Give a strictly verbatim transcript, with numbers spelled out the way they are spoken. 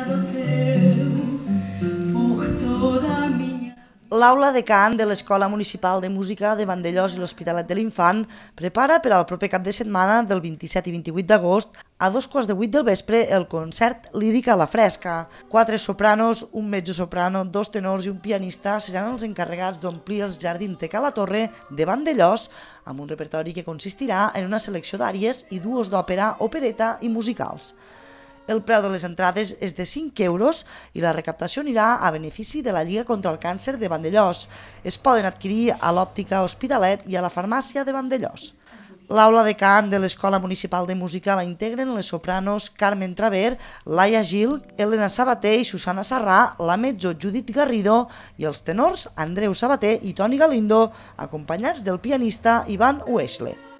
L'aula de cant de l'Escola Municipal de Música de Vandellòs i l'Hospitalet de l'Infant prepara per al proper cap de setmana del vint-i-set i vint-i-vuit d'agost a dos quarts de vuit del vespre el concert líric a la fresca. Quatre sopranos, un mezzosoprano, dos tenors i un pianista seran els encarregats d'omplir els jardins de Ca la Torre de Vandellòs amb un repertori que consistirà en una selecció d'àries i duos d'òpera, opereta i musicals. El preu de les entrades és de cinc euros i la recaptació anirà a benefici de la Lliga contra el Càncer de Vandellòs. Es poden adquirir a l'Òptica Hospitalet i a la Farmàcia de Vandellòs. L'aula de cant de l'Escola Municipal de Música la integren les sopranos Carmen Traver, Laia Gil, Elena Sabater i Susana Sarrà, la mezzo Judit Garrido i els tenors Andreu Sabater i Toni Galindo, acompanyats del pianista Ivan Uexle.